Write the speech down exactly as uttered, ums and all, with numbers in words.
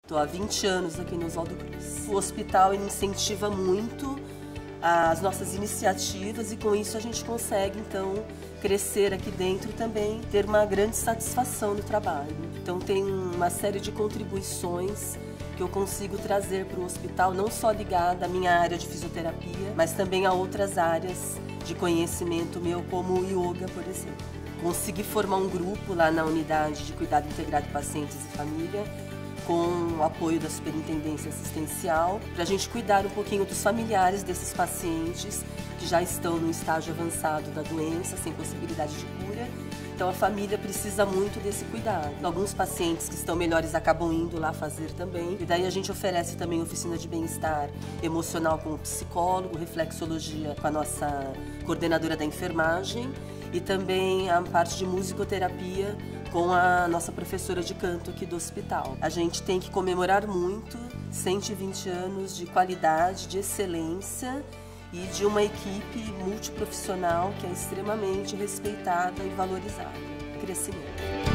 Estou há vinte anos aqui no Oswaldo Cruz. O hospital incentiva muito as nossas iniciativas e com isso a gente consegue então crescer aqui dentro e também ter uma grande satisfação no trabalho. Então tem uma série de contribuições que eu consigo trazer para o hospital, não só ligada à minha área de fisioterapia, mas também a outras áreas de conhecimento meu, como o yoga, por exemplo. Consegui formar um grupo lá na unidade de cuidado integrado de pacientes e família, com o apoio da Superintendência Assistencial, para a gente cuidar um pouquinho dos familiares desses pacientes que já estão no estágio avançado da doença, sem possibilidade de cura. Então a família precisa muito desse cuidado. Alguns pacientes que estão melhores acabam indo lá fazer também. E daí a gente oferece também oficina de bem-estar emocional com o psicólogo, reflexologia com a nossa coordenadora da enfermagem e também a parte de musicoterapia com a nossa professora de canto aqui do hospital. A gente tem que comemorar muito cento e vinte anos de qualidade, de excelência e de uma equipe multiprofissional que é extremamente respeitada e valorizada. Crescimento.